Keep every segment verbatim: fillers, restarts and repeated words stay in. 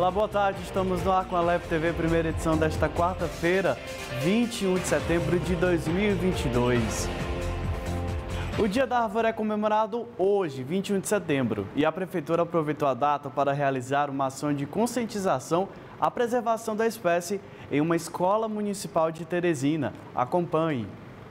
Olá, boa tarde. Estamos no ar com a Leve T V, primeira edição desta quarta-feira, vinte e um de setembro de dois mil e vinte e dois. O Dia da Árvore é comemorado hoje, vinte e um de setembro, e a Prefeitura aproveitou a data para realizar uma ação de conscientização à preservação da espécie em uma escola municipal de Teresina. Acompanhe.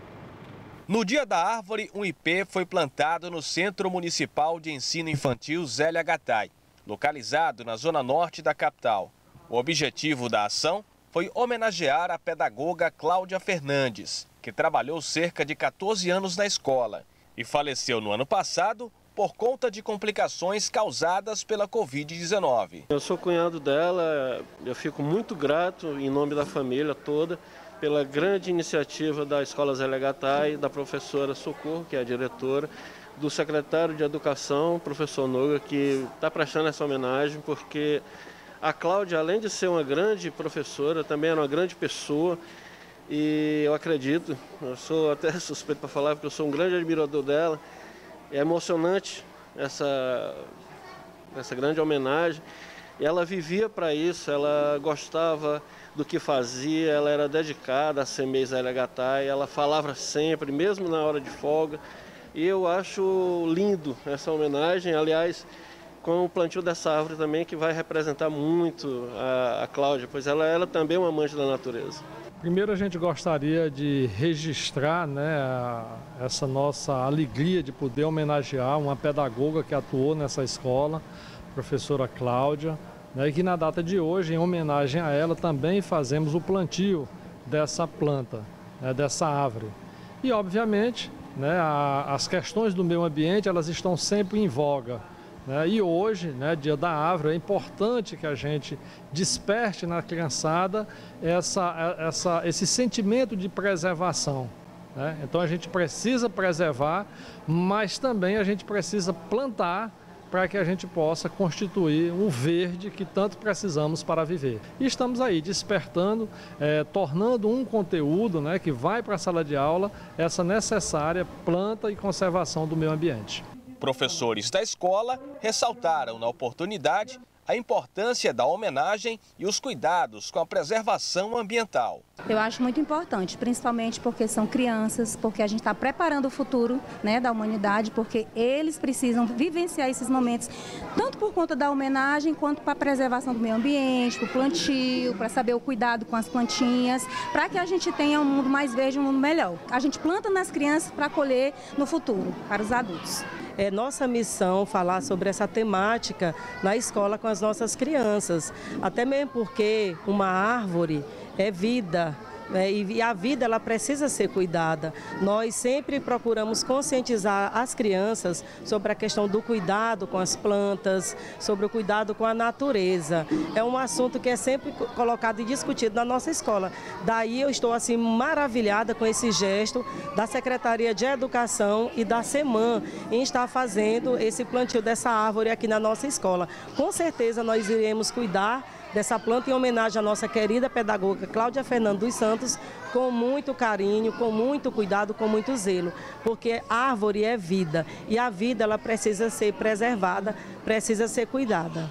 No Dia da Árvore, um ipê foi plantado no Centro Municipal de Ensino Infantil Zélia Gattai, localizado na zona norte da capital. O objetivo da ação foi homenagear a pedagoga Cláudia Fernandes, que trabalhou cerca de quatorze anos na escola e faleceu no ano passado por conta de complicações causadas pela covid dezenove. Eu sou cunhado dela, eu fico muito grato em nome da família toda pela grande iniciativa da Escola Zélia Gattai, da professora Socorro, que é a diretora, do secretário de Educação, professor Noga, que está prestando essa homenagem, porque a Cláudia, além de ser uma grande professora, também era uma grande pessoa, e eu acredito, eu sou até suspeito para falar, porque eu sou um grande admirador dela. É emocionante essa, essa grande homenagem. E ela vivia para isso, ela gostava do que fazia, ela era dedicada a ser Semei Zélia Gattai, ela falava sempre, mesmo na hora de folga. E eu acho lindo essa homenagem, aliás, com o plantio dessa árvore também, que vai representar muito a, a Cláudia, pois ela, ela também é uma amante da natureza. Primeiro a gente gostaria de registrar, né, a, essa nossa alegria de poder homenagear uma pedagoga que atuou nessa escola, a professora Cláudia, né, e que na data de hoje, em homenagem a ela, também fazemos o plantio dessa planta, né, dessa árvore. E obviamente, né, a, as questões do meio ambiente, elas estão sempre em voga. Né? E hoje, né, Dia da Árvore, é importante que a gente desperte na criançada essa, essa, esse sentimento de preservação. Né? Então a gente precisa preservar, mas também a gente precisa plantar para que a gente possa constituir um verde que tanto precisamos para viver. E estamos aí despertando, é, tornando um conteúdo, né, que vai para a sala de aula essa necessária planta e conservação do meio ambiente. Professores da escola ressaltaram na oportunidade a importância da homenagem e os cuidados com a preservação ambiental. Eu acho muito importante, principalmente porque são crianças, porque a gente está preparando o futuro, né, da humanidade, porque eles precisam vivenciar esses momentos, tanto por conta da homenagem, quanto para a preservação do meio ambiente, para o plantio, para saber o cuidado com as plantinhas, para que a gente tenha um mundo mais verde, um mundo melhor. A gente planta nas crianças para colher no futuro, para os adultos. É nossa missão falar sobre essa temática na escola com as nossas crianças, até mesmo porque uma árvore é vida, né? E a vida ela precisa ser cuidada. Nós sempre procuramos conscientizar as crianças sobre a questão do cuidado com as plantas, sobre o cuidado com a natureza. É um assunto que é sempre colocado e discutido na nossa escola. Daí eu estou assim maravilhada com esse gesto da Secretaria de Educação e da SEMAN em estar fazendo esse plantio dessa árvore aqui na nossa escola. Com certeza nós iremos cuidar dessa planta em homenagem à nossa querida pedagoga Cláudia Fernandes dos Santos, com muito carinho, com muito cuidado, com muito zelo, porque a árvore é vida e a vida ela precisa ser preservada, precisa ser cuidada.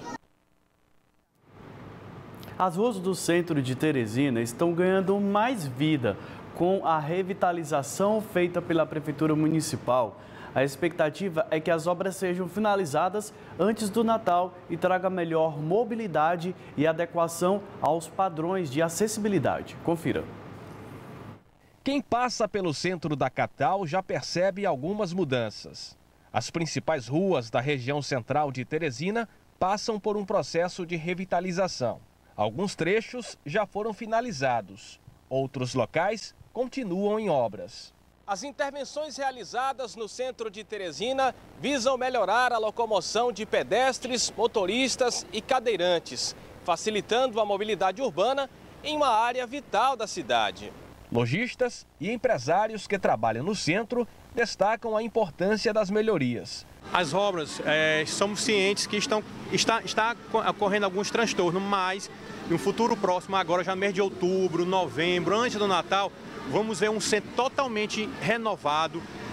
As ruas do centro de Teresina estão ganhando mais vida com a revitalização feita pela Prefeitura Municipal. A expectativa é que as obras sejam finalizadas antes do Natal e traga melhor mobilidade e adequação aos padrões de acessibilidade. Confira. Quem passa pelo centro da capital já percebe algumas mudanças. As principais ruas da região central de Teresina passam por um processo de revitalização. Alguns trechos já foram finalizados, outros locais continuam em obras. As intervenções realizadas no centro de Teresina visam melhorar a locomoção de pedestres, motoristas e cadeirantes, facilitando a mobilidade urbana em uma área vital da cidade. Lojistas e empresários que trabalham no centro destacam a importância das melhorias. As obras, é, somos cientes que estão, está, está ocorrendo alguns transtornos, mas no futuro próximo, agora já no mês de outubro, novembro, antes do Natal, vamos ver um centro totalmente renovado,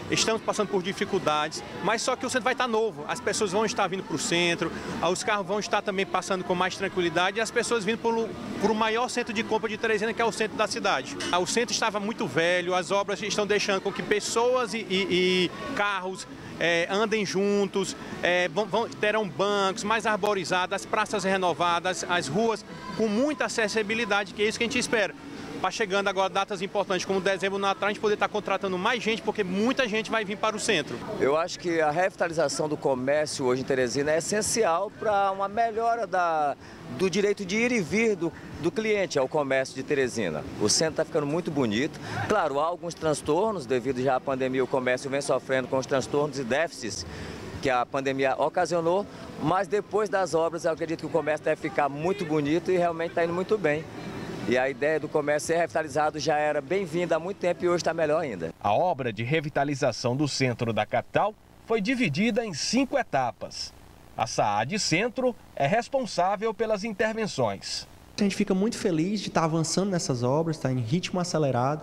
estamos passando por dificuldades, mas só que o centro vai estar novo, as pessoas vão estar vindo para o centro, os carros vão estar também passando com mais tranquilidade e as pessoas vindo para o maior centro de compra de Teresina, que é o centro da cidade. O centro estava muito velho, as obras estão deixando com que pessoas e, e, e carros É, andem juntos, é, vão, vão, terão bancos mais arborizados, as praças renovadas, as ruas com muita acessibilidade, que é isso que a gente espera. Para chegando agora datas importantes como dezembro, Natal, a gente poder estar contratando mais gente, porque muita gente vai vir para o centro. Eu acho que a revitalização do comércio hoje em Teresina é essencial para uma melhora da, do direito de ir e vir do, do cliente ao comércio de Teresina. O centro está ficando muito bonito. Claro, há alguns transtornos, devido já à pandemia, o comércio vem sofrendo com os transtornos e déficits que a pandemia ocasionou, mas depois das obras eu acredito que o comércio deve ficar muito bonito e realmente está indo muito bem. E a ideia do comércio ser revitalizado já era bem-vinda há muito tempo e hoje está melhor ainda. A obra de revitalização do centro da capital foi dividida em cinco etapas. A SAAD Centro é responsável pelas intervenções. A gente fica muito feliz de estar avançando nessas obras, está em ritmo acelerado.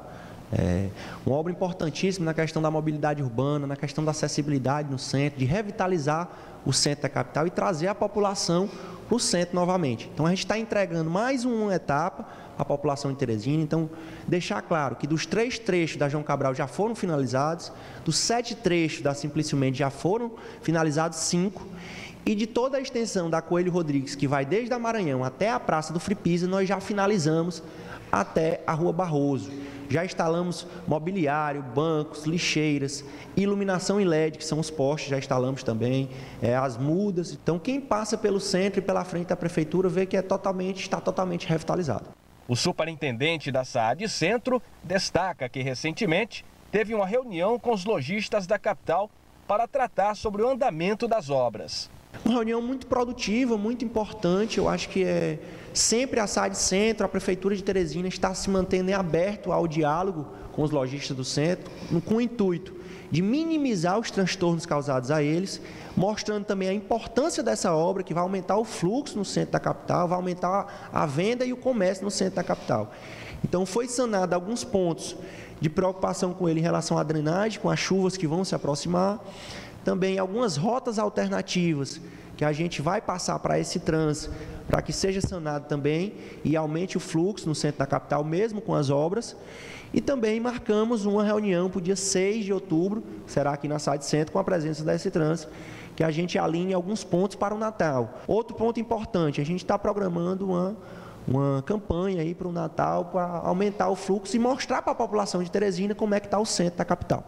É uma obra importantíssima na questão da mobilidade urbana, na questão da acessibilidade no centro, de revitalizar o centro da capital e trazer a população para o centro novamente. Então a gente está entregando mais uma etapa à população de Teresina. Então, deixar claro que dos três trechos da João Cabral já foram finalizados, dos sete trechos da Simplicimente já foram finalizados cinco, e de toda a extensão da Coelho Rodrigues, que vai desde a Maranhão até a Praça do Fripisa, nós já finalizamos até a Rua Barroso. Já instalamos mobiliário, bancos, lixeiras, iluminação em L E D, que são os postes, já instalamos também, é, as mudas. Então, quem passa pelo centro e pela frente da prefeitura vê que é totalmente, está totalmente revitalizado. O superintendente da SAAD Centro destaca que, recentemente, teve uma reunião com os lojistas da capital para tratar sobre o andamento das obras. Uma reunião muito produtiva, muito importante. Eu acho que é sempre a SAAD Centro, a Prefeitura de Teresina está se mantendo aberto ao diálogo com os lojistas do centro, com o intuito de minimizar os transtornos causados a eles, mostrando também a importância dessa obra, que vai aumentar o fluxo no centro da capital, vai aumentar a venda e o comércio no centro da capital. Então, foi sanado alguns pontos de preocupação com ele em relação à drenagem, com as chuvas que vão se aproximar, também algumas rotas alternativas que a gente vai passar para esse trânsito, para que seja sanado também e aumente o fluxo no centro da capital, mesmo com as obras. E também marcamos uma reunião para o dia seis de outubro, que será aqui na SAAD Centro, com a presença da S Trans, que a gente alinhe alguns pontos para o Natal. Outro ponto importante, a gente está programando uma, uma campanha aí para o Natal, para aumentar o fluxo e mostrar para a população de Teresina como é que está o centro da capital.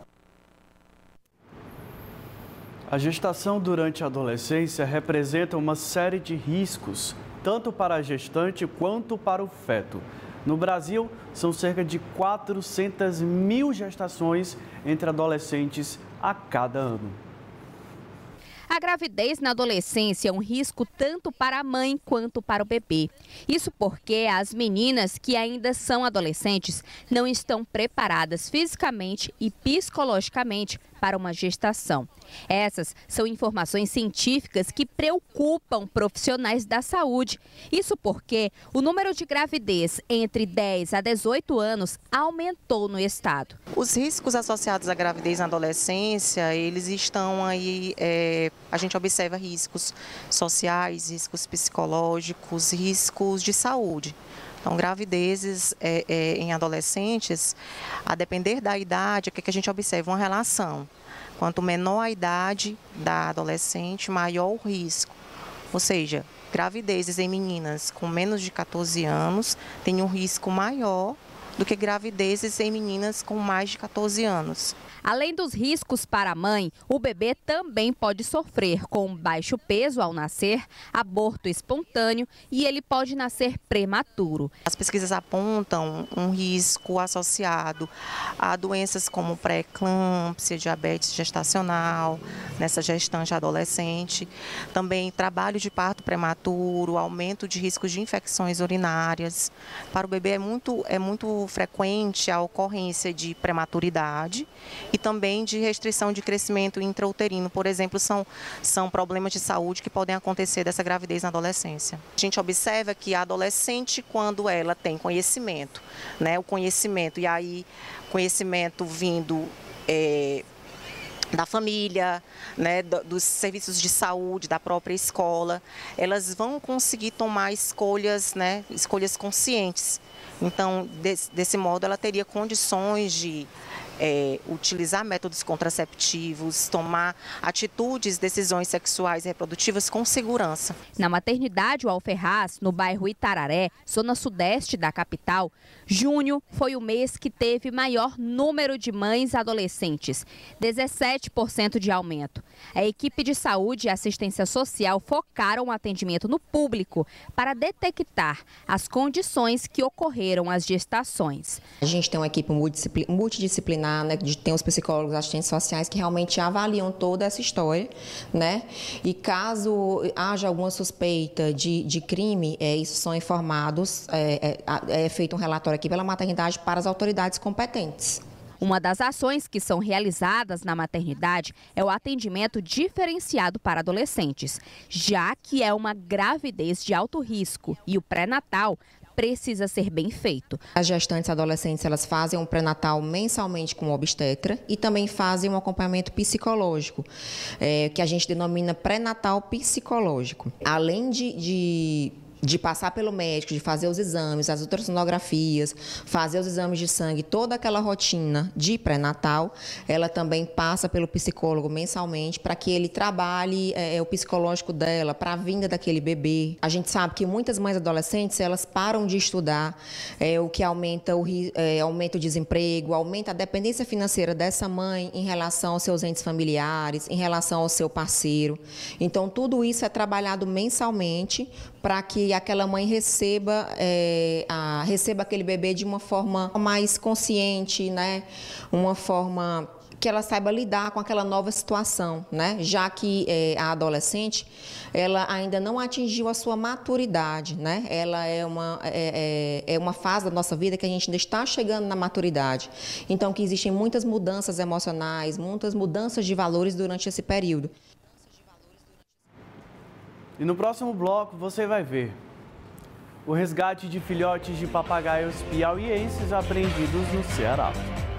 A gestação durante a adolescência representa uma série de riscos, tanto para a gestante quanto para o feto. No Brasil, são cerca de quatrocentas mil gestações entre adolescentes a cada ano. A gravidez na adolescência é um risco tanto para a mãe quanto para o bebê. Isso porque as meninas que ainda são adolescentes não estão preparadas fisicamente e psicologicamente para uma gestação. Essas são informações científicas que preocupam profissionais da saúde. Isso porque o número de gravidez entre dez a dezoito anos aumentou no estado. Os riscos associados à gravidez na adolescência, eles estão aí, é, a gente observa riscos sociais, riscos psicológicos, riscos de saúde. Então, gravidezes é, é, em adolescentes, a depender da idade, o que, que a gente observa? Uma relação. Quanto menor a idade da adolescente, maior o risco. Ou seja, gravidezes em meninas com menos de quatorze anos têm um risco maior do que gravidezes em meninas com mais de quatorze anos. Além dos riscos para a mãe, o bebê também pode sofrer com baixo peso ao nascer, aborto espontâneo e ele pode nascer prematuro. As pesquisas apontam um risco associado a doenças como pré-eclâmpsia, diabetes gestacional, nessa gestante adolescente, também trabalho de parto prematuro, aumento de riscos de infecções urinárias. Para o bebê é muito, é muito frequente a ocorrência de prematuridade e também de restrição de crescimento intrauterino, por exemplo, são, são problemas de saúde que podem acontecer dessa gravidez na adolescência. A gente observa que a adolescente, quando ela tem conhecimento, né, o conhecimento, e aí conhecimento vindo é, da família, né, dos serviços de saúde, da própria escola, elas vão conseguir tomar escolhas, né, escolhas conscientes. Então, desse, desse modo, ela teria condições de É, utilizar métodos contraceptivos, tomar atitudes, decisões sexuais e reprodutivas com segurança. Na maternidade Alferraz, no bairro Itararé, zona sudeste da capital, junho foi o mês que teve maior número de mães adolescentes, dezessete por cento de aumento. A equipe de saúde e assistência social focaram o atendimento no público para detectar as condições que ocorreram às gestações. A gente tem uma equipe multidisciplinar, né, tem os psicólogos, assistentes sociais que realmente avaliam toda essa história, né? E caso haja alguma suspeita de, de crime, é, isso são informados, é, é, é feito um relatório aqui pela maternidade para as autoridades competentes. Uma das ações que são realizadas na maternidade é o atendimento diferenciado para adolescentes, já que é uma gravidez de alto risco e o pré-natal precisa ser bem feito. As gestantes adolescentes, elas fazem um pré-natal mensalmente com o obstetra e também fazem um acompanhamento psicológico, é, que a gente denomina pré-natal psicológico. Além de... de de passar pelo médico, de fazer os exames, as ultrassonografias, fazer os exames de sangue, toda aquela rotina de pré-natal, ela também passa pelo psicólogo mensalmente para que ele trabalhe é, o psicológico dela, para a vinda daquele bebê. A gente sabe que muitas mães adolescentes, elas param de estudar, é, o que aumenta o, é, aumenta o desemprego, aumenta a dependência financeira dessa mãe em relação aos seus entes familiares, em relação ao seu parceiro. Então, tudo isso é trabalhado mensalmente para que aquela mãe receba, é, a, receba aquele bebê de uma forma mais consciente, né? Uma forma que ela saiba lidar com aquela nova situação, né? Já que é, a adolescente, ela ainda não atingiu a sua maturidade, né? Ela é uma, é, é uma fase da nossa vida que a gente ainda está chegando na maturidade. Então, que existem muitas mudanças emocionais, muitas mudanças de valores durante esse período. E no próximo bloco você vai ver o resgate de filhotes de papagaios piauienses apreendidos no Ceará.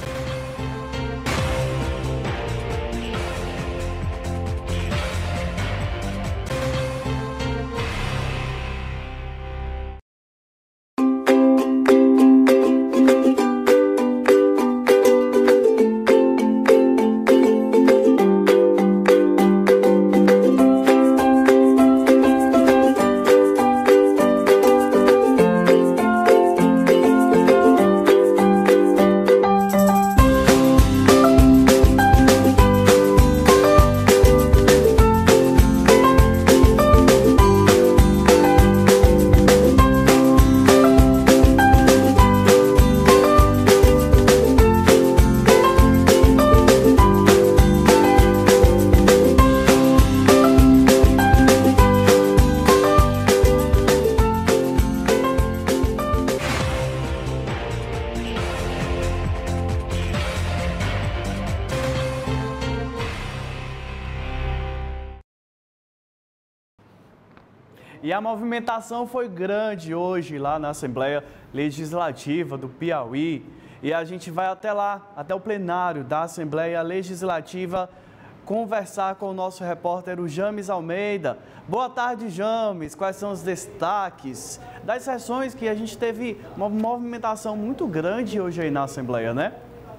E a movimentação foi grande hoje lá na Assembleia Legislativa do Piauí. E a gente vai até lá, até o plenário da Assembleia Legislativa, conversar com o nosso repórter, o James Almeida. Boa tarde, James. Quais são os destaques das sessões que a gente teve uma movimentação muito grande hoje aí na Assembleia, né?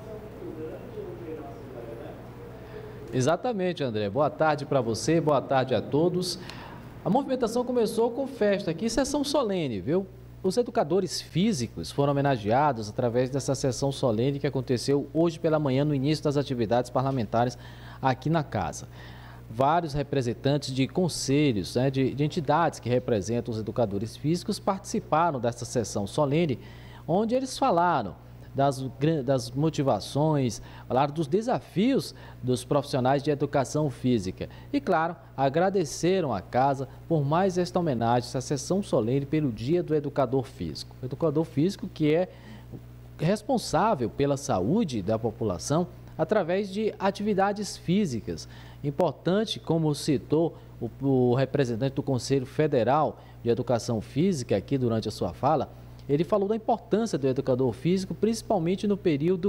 Exatamente, André. Boa tarde para você, boa tarde a todos. A movimentação começou com festa aqui, sessão solene, viu? Os educadores físicos foram homenageados através dessa sessão solene que aconteceu hoje pela manhã no início das atividades parlamentares aqui na casa. Vários representantes de conselhos, né, de, de entidades que representam os educadores físicos participaram dessa sessão solene, onde eles falaram das, das motivações, falaram dos desafios dos profissionais de educação física e, claro, agradeceram à casa por mais esta homenagem, essa sessão solene pelo Dia do Educador Físico. O educador físico que é responsável pela saúde da população através de atividades físicas. Importante, como citou o, o representante do Conselho Federal de Educação Física aqui durante a sua fala, ele falou da importância do educador físico, principalmente no período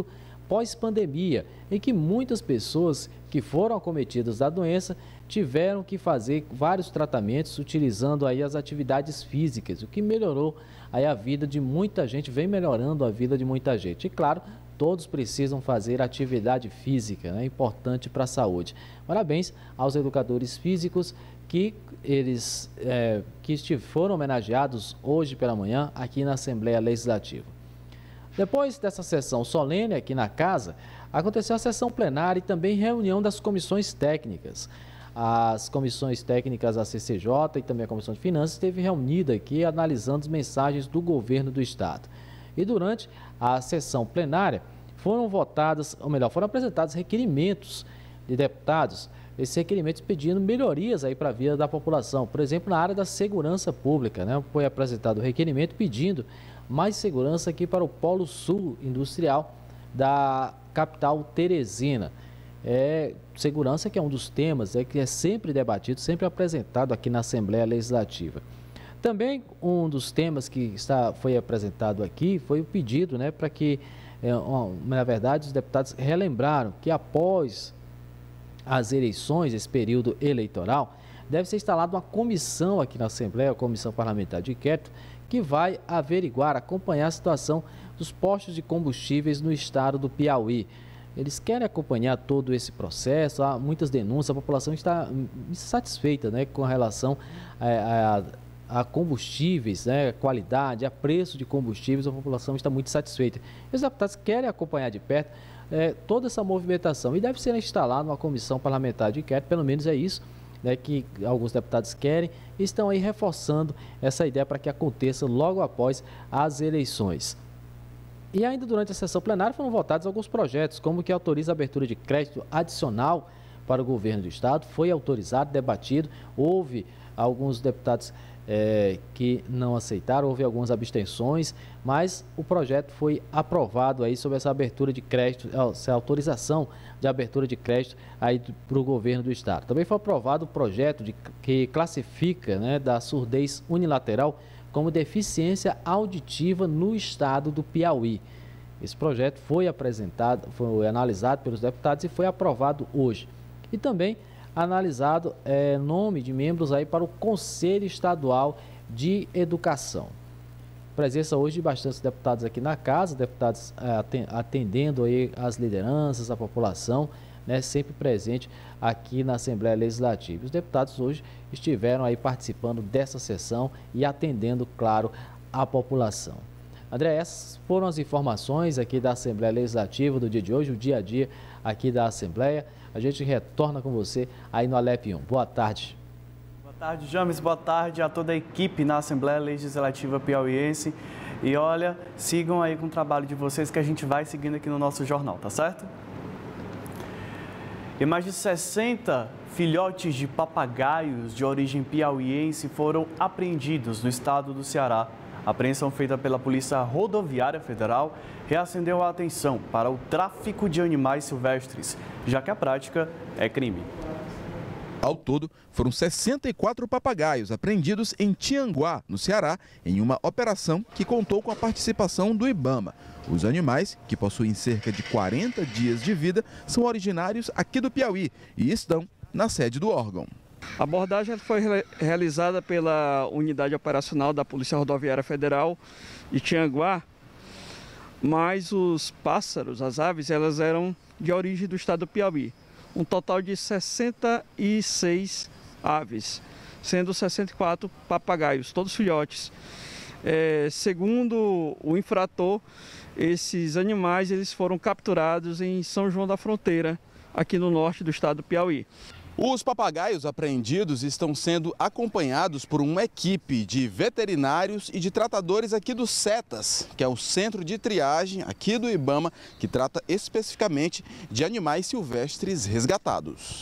pós-pandemia, em que muitas pessoas que foram acometidas da doença tiveram que fazer vários tratamentos utilizando aí as atividades físicas, o que melhorou aí a vida de muita gente, vem melhorando a vida de muita gente. E claro, todos precisam fazer atividade física, né? Importante para a saúde. Parabéns aos educadores físicos que eles é, que foram homenageados hoje pela manhã aqui na Assembleia Legislativa. Depois dessa sessão solene aqui na casa, aconteceu a sessão plenária e também reunião das comissões técnicas. As comissões técnicas da C C J e também a Comissão de Finanças esteve reunida aqui analisando as mensagens do governo do Estado. E durante a sessão plenária foram votadas, ou melhor, foram apresentados requerimentos de deputados, esses requerimentos pedindo melhorias aí para a vida da população. Por exemplo, na área da segurança pública, né? Foi apresentado o requerimento pedindo mais segurança aqui para o Polo Sul Industrial da capital Teresina. É, segurança que é um dos temas é, que é sempre debatido, sempre apresentado aqui na Assembleia Legislativa. Também um dos temas que está, foi apresentado aqui foi o pedido, né, para que, é, na verdade, os deputados relembraram que após as eleições, esse período eleitoral, deve ser instalada uma comissão aqui na Assembleia, a Comissão Parlamentar de Inquérito, que vai averiguar, acompanhar a situação dos postos de combustíveis no estado do Piauí. Eles querem acompanhar todo esse processo, há muitas denúncias, a população está insatisfeita, né, com relação a, a, a combustíveis, né, qualidade, a preço de combustíveis, a população está muito satisfeita. E os deputados querem acompanhar de perto é, toda essa movimentação e deve ser instalada uma comissão parlamentar de inquérito, pelo menos é isso, né, que alguns deputados querem e estão aí reforçando essa ideia para que aconteça logo após as eleições. E ainda durante a sessão plenária foram votados alguns projetos, como que autoriza a abertura de crédito adicional para o governo do Estado. Foi autorizado, debatido, houve alguns deputados é, que não aceitaram, houve algumas abstenções, mas o projeto foi aprovado aí sobre essa abertura de crédito, essa autorização de abertura de crédito aí para o governo do Estado. Também foi aprovado o projeto de, que classifica, né, da surdez unilateral como deficiência auditiva no estado do Piauí. Esse projeto foi apresentado, foi analisado pelos deputados e foi aprovado hoje. E também analisado é, nome de membros aí para o Conselho Estadual de Educação. Presença hoje de bastantes deputados aqui na casa, deputados é, atendendo aí as lideranças, a população, né, sempre presente aqui na Assembleia Legislativa. Os deputados hoje estiveram aí participando dessa sessão e atendendo, claro, a população. André, essas foram as informações aqui da Assembleia Legislativa do dia de hoje, o dia a dia aqui da Assembleia. A gente retorna com você aí no Alep um. Boa tarde. Boa tarde, James. Boa tarde a toda a equipe na Assembleia Legislativa piauiense. E olha, sigam aí com o trabalho de vocês que a gente vai seguindo aqui no nosso jornal, tá certo? E mais de sessenta filhotes de papagaios de origem piauiense foram apreendidos no estado do Ceará. A apreensão feita pela Polícia Rodoviária Federal reacendeu a atenção para o tráfico de animais silvestres, já que a prática é crime. Ao todo, foram sessenta e quatro papagaios apreendidos em Tianguá, no Ceará, em uma operação que contou com a participação do IBAMA. Os animais, que possuem cerca de quarenta dias de vida, são originários aqui do Piauí e estão na sede do órgão. A abordagem foi realizada pela Unidade Operacional da Polícia Rodoviária Federal de Tianguá, mas os pássaros, as aves, elas eram de origem do estado do Piauí. Um total de sessenta e seis aves, sendo sessenta e quatro papagaios, todos filhotes. É, segundo o infrator, esses animais eles foram capturados em São João da Fronteira, aqui no norte do estado do Piauí. Os papagaios apreendidos estão sendo acompanhados por uma equipe de veterinários e de tratadores aqui do CETAS, que é o Centro de Triagem aqui do IBAMA, que trata especificamente de animais silvestres resgatados.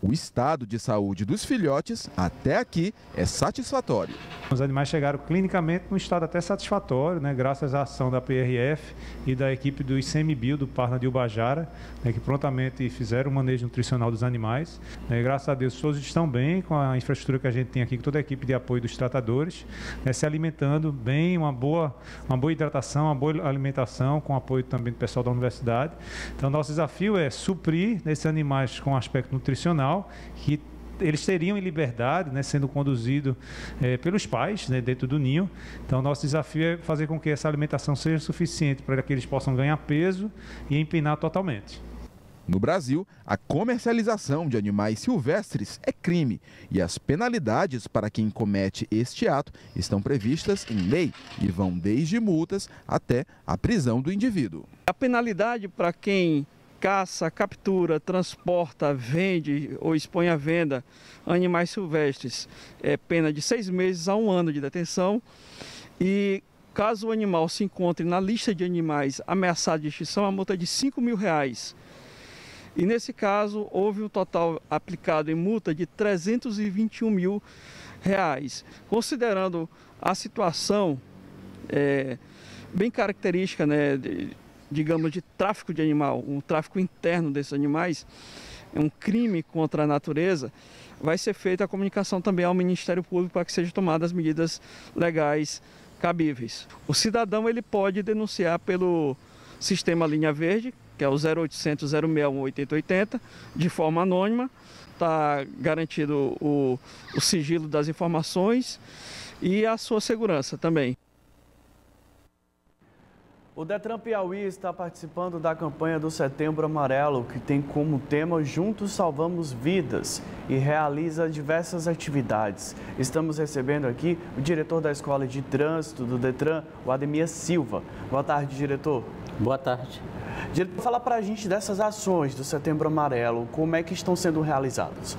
O estado de saúde dos filhotes, até aqui, é satisfatório. Os animais chegaram clinicamente num estado até satisfatório, né, graças à ação da P R F e da equipe do I C M B I O, do Parna de Ubajara, né, que prontamente fizeram o manejo nutricional dos animais. Né, graças a Deus, todos estão bem com a infraestrutura que a gente tem aqui, com toda a equipe de apoio dos tratadores, né, se alimentando bem, uma boa, uma boa hidratação, uma boa alimentação, com apoio também do pessoal da universidade. Então, nosso desafio é suprir esses animais com aspecto nutricional, que eles teriam em liberdade, né, sendo conduzidos é, pelos pais, né, dentro do ninho. Então, nosso desafio é fazer com que essa alimentação seja suficiente para que eles possam ganhar peso e empinar totalmente. No Brasil, a comercialização de animais silvestres é crime e as penalidades para quem comete este ato estão previstas em lei e vão desde multas até a prisão do indivíduo. A penalidade para quem caça, captura, transporta, vende ou expõe à venda animais silvestres é pena de seis meses a um ano de detenção, e caso o animal se encontre na lista de animais ameaçados de extinção, a multa é de cinco mil reais. E nesse caso houve um total aplicado em multa de trezentos e vinte e um mil reais. Considerando a situação é, bem característica, né, de, digamos, de tráfico de animal, um tráfico interno desses animais, é um crime contra a natureza, vai ser feita a comunicação também ao Ministério Público para que sejam tomadas medidas legais cabíveis. O cidadão ele pode denunciar pelo sistema Linha Verde, que é o zero oitocentos, zero seis um, oitenta oitenta, de forma anônima. Está garantido o, o sigilo das informações e a sua segurança também. O Detran Piauí está participando da campanha do Setembro Amarelo, que tem como tema Juntos Salvamos Vidas, e realiza diversas atividades. Estamos recebendo aqui o diretor da Escola de Trânsito do Detran, o Ademir Silva. Boa tarde, diretor. Boa tarde. Diretor, fala para a gente dessas ações do Setembro Amarelo, como é que estão sendo realizadas?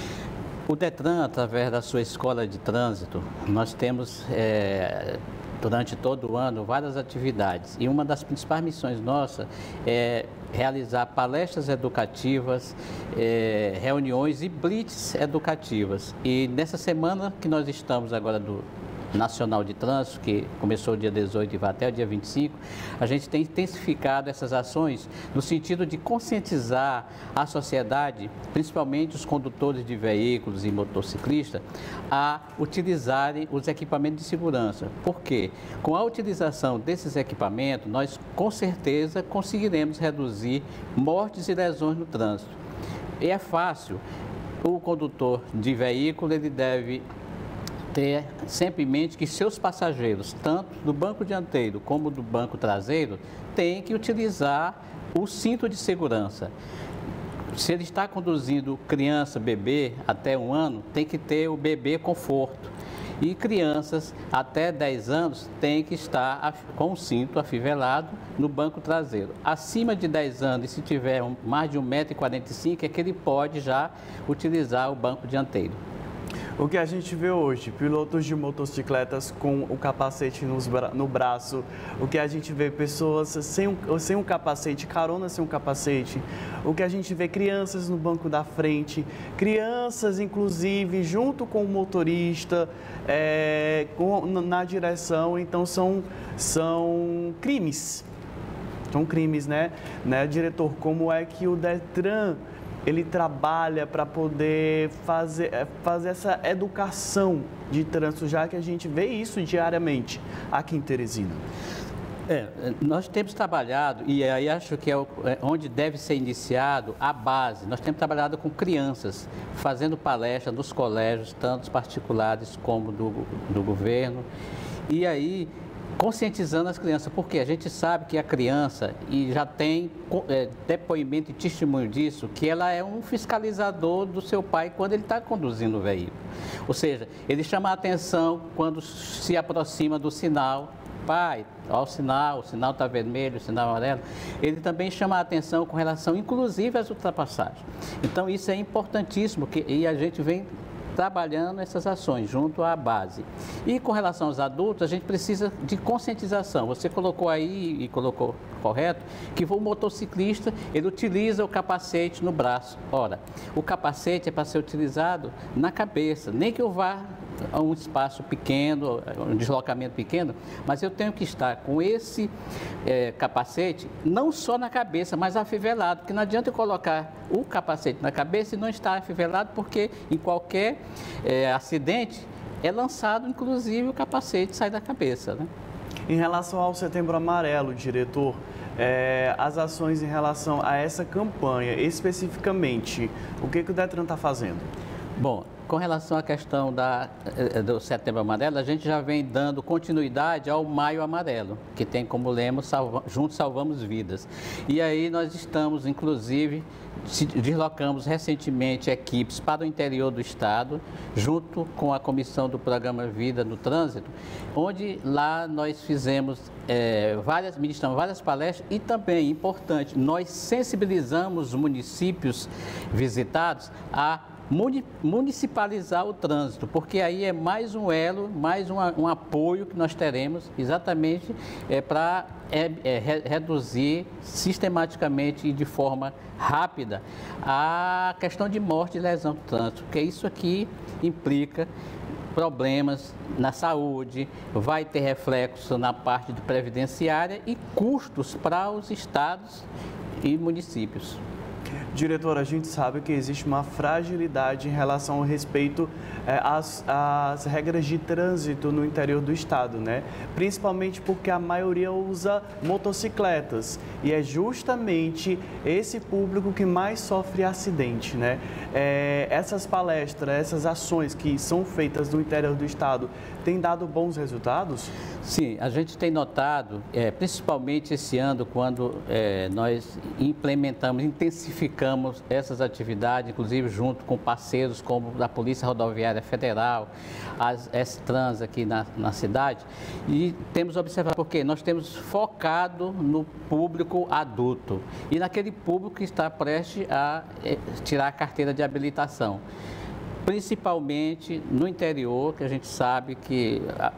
O Detran, através da sua Escola de Trânsito, nós temos... É... durante todo o ano, várias atividades. E uma das principais missões nossas é realizar palestras educativas, é, reuniões e blitz educativas. E nessa semana que nós estamos agora do Nacional de Trânsito, que começou dia dezoito e vai até o dia vinte e cinco, a gente tem intensificado essas ações no sentido de conscientizar a sociedade, principalmente os condutores de veículos e motociclistas, a utilizarem os equipamentos de segurança. Por quê? Com a utilização desses equipamentos, nós com certeza conseguiremos reduzir mortes e lesões no trânsito. E é fácil. O condutor de veículo, ele deve ter sempre em mente que seus passageiros, tanto do banco dianteiro como do banco traseiro, têm que utilizar o cinto de segurança. Se ele está conduzindo criança, bebê, até um ano, tem que ter o bebê conforto. E crianças até dez anos têm que estar com o cinto afivelado no banco traseiro. Acima de dez anos, e se tiver mais de um metro e quarenta e cinco, é que ele pode já utilizar o banco dianteiro. O que a gente vê hoje, pilotos de motocicletas com o capacete nos bra no braço, o que a gente vê pessoas sem um, sem um capacete, carona sem um capacete, o que a gente vê crianças no banco da frente, crianças inclusive junto com o motorista, é, com, na direção, então são, são crimes, são crimes, né? né? Diretor, como é que o Detran ele trabalha para poder fazer, fazer essa educação de trânsito, já que a gente vê isso diariamente aqui em Teresina? É, nós temos trabalhado, e aí acho que é onde deve ser iniciado a base, nós temos trabalhado com crianças, fazendo palestra nos colégios, tanto particulares como do, do governo, e aí conscientizando as crianças, porque a gente sabe que a criança, e já tem é, depoimento e testemunho disso, que ela é um fiscalizador do seu pai quando ele está conduzindo o veículo. Ou seja, ele chama a atenção quando se aproxima do sinal. Pai, ó, o sinal, o sinal está vermelho, o sinal amarelo. Ele também chama a atenção com relação, inclusive, às ultrapassagens. Então, isso é importantíssimo, que, e a gente vem trabalhando essas ações junto à base. E com relação aos adultos, a gente precisa de conscientização. Você colocou aí, e colocou correto, que o motociclista, ele utiliza o capacete no braço. Ora, o capacete é para ser utilizado na cabeça, nem que eu vá a um espaço pequeno, um deslocamento pequeno, mas eu tenho que estar com esse é, capacete, não só na cabeça, mas afivelado, porque não adianta eu colocar o capacete na cabeça e não estar afivelado, porque em qualquer é, acidente é lançado, inclusive, o capacete sai da cabeça, né? Em relação ao Setembro Amarelo, diretor, é, as ações em relação a essa campanha, especificamente, o que, que o Detran está fazendo? Bom, com relação à questão da, do Setembro Amarelo, a gente já vem dando continuidade ao Maio Amarelo, que tem como lema salva, Juntos Salvamos Vidas. E aí nós estamos, inclusive, deslocamos recentemente equipes para o interior do estado, junto com a comissão do programa Vida no Trânsito, onde lá nós fizemos é, várias, ministramos várias palestras e também, importante, nós sensibilizamos os municípios visitados a municipalizar o trânsito, porque aí é mais um elo, mais um, um apoio que nós teremos exatamente é, para é, é, re, reduzir sistematicamente e de forma rápida a questão de morte e lesão do trânsito, porque isso aqui implica problemas na saúde, vai ter reflexo na parte de previdenciária e custos para os estados e municípios. Diretor, a gente sabe que existe uma fragilidade em relação ao respeito é, às, às regras de trânsito no interior do estado, né? Principalmente porque a maioria usa motocicletas e é justamente esse público que mais sofre acidente, né? É, essas palestras, essas ações que são feitas no interior do estado, têm dado bons resultados? Sim, a gente tem notado, é, principalmente esse ano, quando é, nós implementamos, intensificamos essas atividades, inclusive junto com parceiros como da Polícia Rodoviária Federal, as S-Trans aqui na, na cidade, e temos observado porque nós temos focado no público adulto e naquele público que está prestes a é, tirar a carteira de habilitação. Principalmente no interior, que a gente sabe que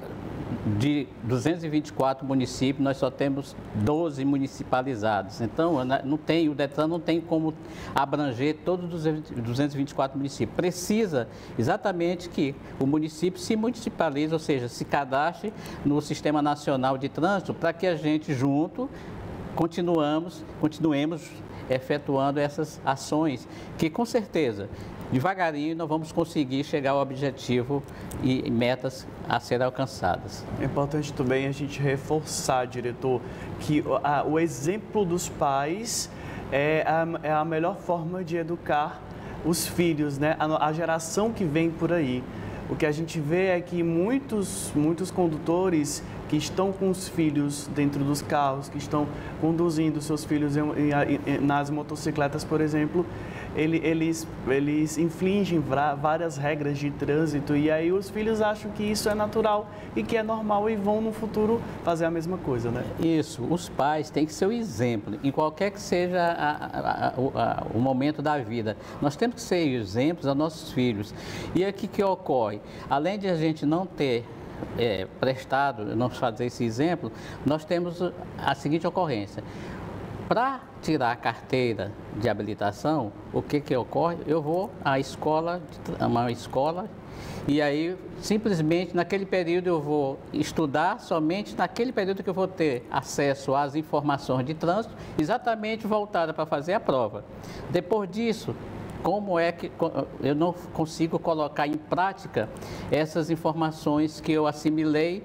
de duzentos e vinte e quatro municípios, nós só temos doze municipalizados. Então, não tem, o Detran não tem como abranger todos os duzentos e vinte e quatro municípios. Precisa exatamente que o município se municipalize, ou seja, se cadastre no Sistema Nacional de Trânsito, para que a gente junto continuamos, continuemos efetuando essas ações, que com certeza devagarinho nós vamos conseguir chegar ao objetivo e metas a serem alcançadas. É importante também a gente reforçar, diretor, que a, o exemplo dos pais é a, é a melhor forma de educar os filhos, né? A, a geração que vem por aí. O que a gente vê é que muitos, muitos condutores que estão com os filhos dentro dos carros, que estão conduzindo seus filhos em, em, nas motocicletas, por exemplo, ele, eles, eles infligem várias regras de trânsito e aí os filhos acham que isso é natural e que é normal e vão no futuro fazer a mesma coisa, né? Isso, os pais têm que ser o exemplo, em qualquer que seja a, a, a, a, o momento da vida. Nós temos que ser exemplos aos nossos filhos. E aqui que ocorre, além de a gente não ter é, prestado, não fazer esse exemplo, nós temos a seguinte ocorrência. Para tirar a carteira de habilitação, o que que ocorre? Eu vou à escola, a uma escola, e aí simplesmente naquele período eu vou estudar somente naquele período que eu vou ter acesso às informações de trânsito, exatamente voltada para fazer a prova. Depois disso, como é que eu não consigo colocar em prática essas informações que eu assimilei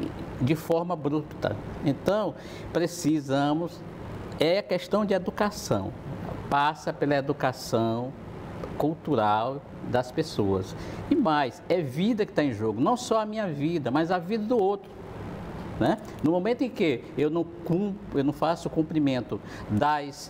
de forma bruta? Então, precisamos, é questão de educação, passa pela educação cultural das pessoas. E mais, é vida que está em jogo, não só a minha vida, mas a vida do outro. Né? No momento em que eu não, cumpro, eu não faço o cumprimento das...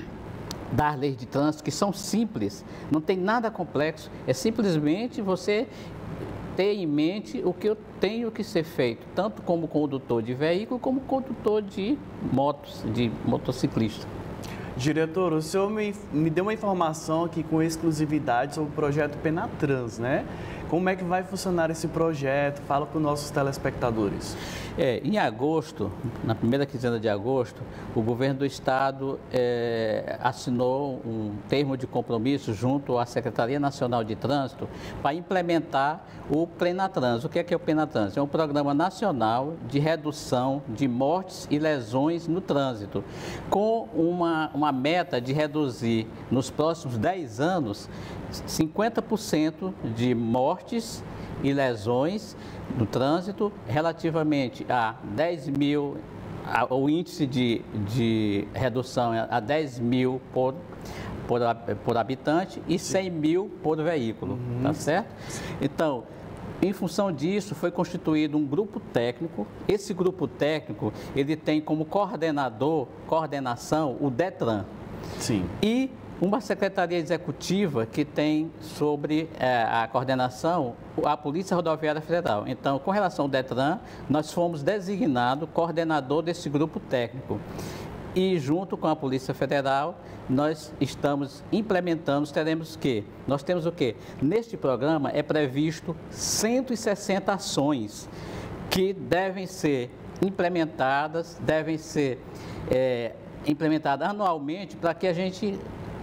das leis de trânsito, que são simples, não tem nada complexo, é simplesmente você ter em mente o que eu tenho que ser feito, tanto como condutor de veículo, como condutor de motos, de motociclista. Diretor, o senhor me, me deu uma informação aqui com exclusividade sobre o projeto Penatrans, né? Como é que vai funcionar esse projeto? Fala para os nossos telespectadores. É, em agosto, na primeira quinzena de agosto, o governo do estado é, assinou um termo de compromisso junto à Secretaria Nacional de Trânsito para implementar o Penatrans. O que é, que é o Penatrans? É um programa nacional de redução de mortes e lesões no trânsito, com uma, uma meta de reduzir nos próximos dez anos cinquenta por cento de mortes e lesões no trânsito relativamente a dez mil, a, o índice de, de redução a dez mil por, por, por habitante e cem mil por veículo, uhum. Tá certo? Então, em função disso, foi constituído um grupo técnico. Esse grupo técnico, ele tem como coordenador, coordenação, o DETRAN. Sim. E uma secretaria executiva que tem sobre é, a coordenação a Polícia Rodoviária Federal. Então, com relação ao DETRAN, nós fomos designados coordenador desse grupo técnico. E junto com a Polícia Federal, nós estamos implementando, teremos que, nós temos o quê? Neste programa é previsto cento e sessenta ações que devem ser implementadas, devem ser é, implementadas anualmente para que a gente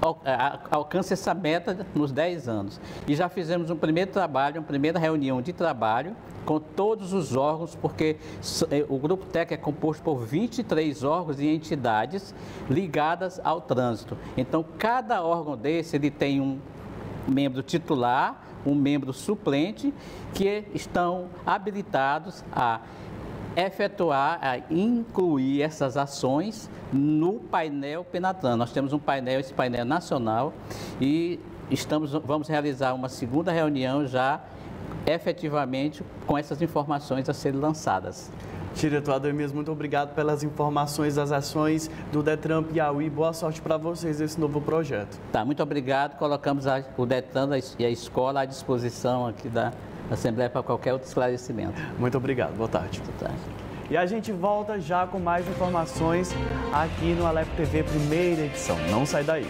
alcance essa meta nos dez anos. E já fizemos um primeiro trabalho, uma primeira reunião de trabalho com todos os órgãos, porque o grupo técnico é composto por vinte e três órgãos e entidades ligadas ao trânsito. Então, cada órgão desse, ele tem um membro titular, um membro suplente, que estão habilitados a efetuar, a incluir essas ações no painel Penatran. Nós temos um painel, esse painel nacional, e estamos, vamos realizar uma segunda reunião já efetivamente com essas informações a serem lançadas. Diretor Ademir, muito obrigado pelas informações das ações do DETRAN Piauí. Boa sorte para vocês nesse novo projeto. Tá, muito obrigado. Colocamos a, o DETRAN e a escola à disposição aqui da Assembleia para qualquer outro esclarecimento. Muito obrigado. Boa tarde. Boa tarde. E a gente volta já com mais informações aqui no Alep T V, primeira edição. Não sai daí.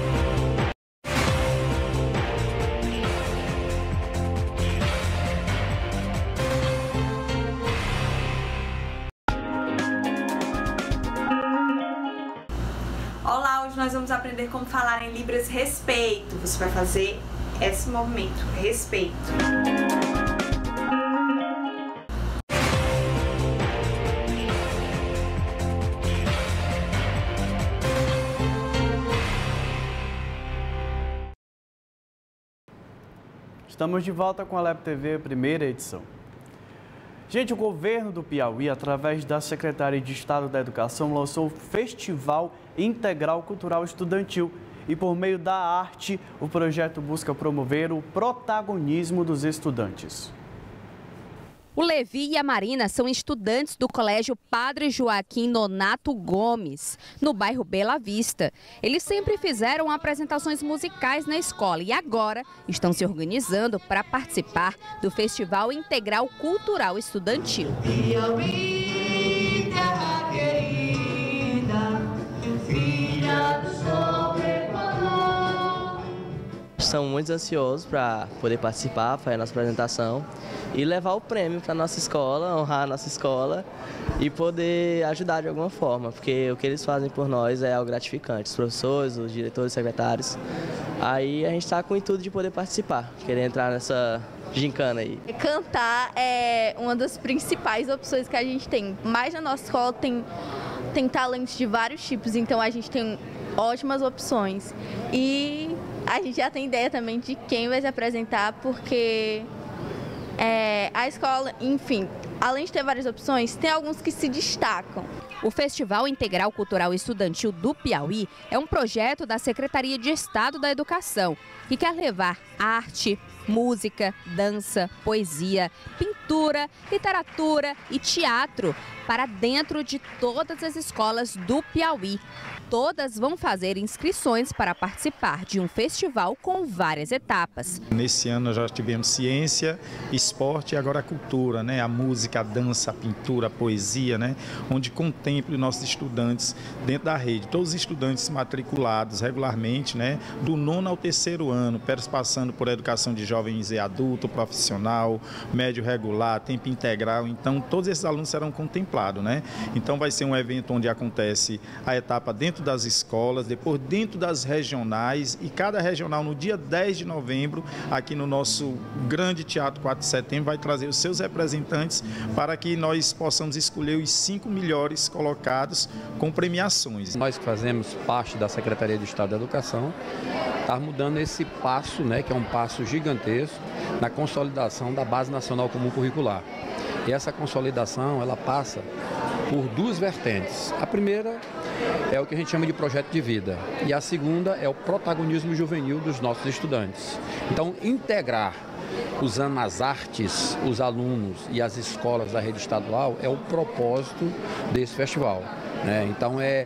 Olá, hoje nós vamos aprender como falar em Libras respeito. Você vai fazer esse movimento, respeito. Estamos de volta com a Alep T V, primeira edição. Gente, o governo do Piauí, através da Secretaria de Estado da Educação, lançou o Festival Integral Cultural Estudantil. E por meio da arte, o projeto busca promover o protagonismo dos estudantes. O Levi e a Marina são estudantes do Colégio Padre Joaquim Nonato Gomes, no bairro Bela Vista. Eles sempre fizeram apresentações musicais na escola e agora estão se organizando para participar do Festival Integral Cultural Estudantil. Piauí, terra querida, filha do sol Equador. Estamos muito ansiosos para poder participar, fazer a nossa apresentação e levar o prêmio para a nossa escola, honrar a nossa escola e poder ajudar de alguma forma, porque o que eles fazem por nós é algo gratificante, os professores, os diretores, os secretários. Aí a gente está com o intuito de poder participar, querer entrar nessa gincana aí. Cantar é uma das principais opções que a gente tem, mas na nossa escola tem, tem talentos de vários tipos, então a gente tem ótimas opções. E a gente já tem ideia também de quem vai se apresentar, porque é, a escola, enfim, além de ter várias opções, tem alguns que se destacam. O Festival Integral Cultural Estudantil do Piauí é um projeto da Secretaria de Estado da Educação, que quer levar arte, música, dança, poesia, pintura, literatura e teatro para dentro de todas as escolas do Piauí. Todas vão fazer inscrições para participar de um festival com várias etapas. Nesse ano nós já tivemos ciência, esporte e agora a cultura, né? A música, a dança, a pintura, a poesia, né? Onde contemple nossos estudantes dentro da rede. Todos os estudantes matriculados regularmente, né? Do nono ao terceiro ano, passando por educação de jovens e adulto, profissional, médio regular, tempo integral. Então todos esses alunos serão contemplados, né? Então vai ser um evento onde acontece a etapa dentro das escolas, depois dentro das regionais e cada regional no dia dez de novembro, aqui no nosso grande Teatro quatro de setembro, vai trazer os seus representantes para que nós possamos escolher os cinco melhores colocados com premiações. Nós que fazemos parte da Secretaria de Estado da Educação, está mudando esse passo, né, que é um passo gigantesco na consolidação da Base Nacional Comum Curricular. E essa consolidação, ela passa por duas vertentes. A primeira é o que a gente chama de projeto de vida e a segunda é o protagonismo juvenil dos nossos estudantes. Então, integrar, usando as artes, os alunos e as escolas da rede estadual é o propósito desse festival, né? Então, é,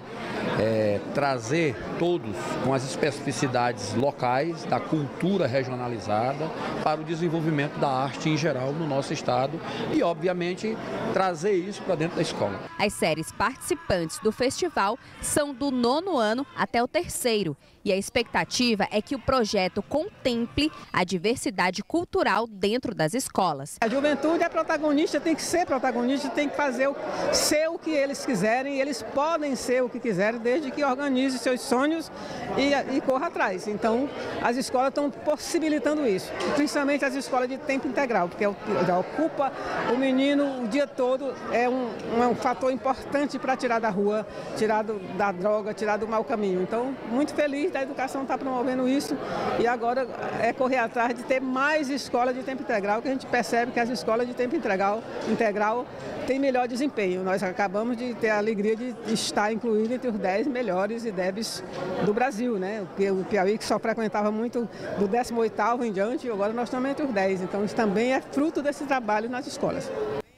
é trazer todos com as especificidades locais, da cultura regionalizada, para o desenvolvimento da arte em geral no nosso estado e, obviamente, trazer isso para dentro da escola. As séries participantes do festival são do nono ano até o terceiro. E a expectativa é que o projeto contemple a diversidade cultural dentro das escolas. A juventude é protagonista, tem que ser protagonista, tem que fazer o, ser o que eles quiserem, e eles podem ser o que quiserem, desde que organize seus sonhos e, e corra atrás. Então, as escolas estão possibilitando isso, principalmente as escolas de tempo integral, porque já ocupa o menino o dia todo, é um, é um fator importante para tirar da rua, tirar do, da droga, tirar do mau caminho. Então, muito feliz. A educação está promovendo isso e agora é correr atrás de ter mais escolas de tempo integral, que a gente percebe que as escolas de tempo integral, integral têm melhor desempenho. Nós acabamos de ter a alegria de estar incluído entre os dez melhores I D E Bs do Brasil, né? O Piauí, que só frequentava muito do décimo oitavo em diante, agora nós estamos entre os dez. Então isso também é fruto desse trabalho nas escolas.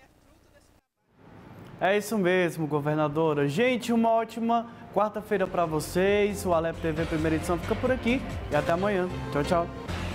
É isso mesmo, governadora. Gente, uma ótima quarta-feira para vocês. O Alep T V Primeira Edição fica por aqui e até amanhã. Tchau, tchau.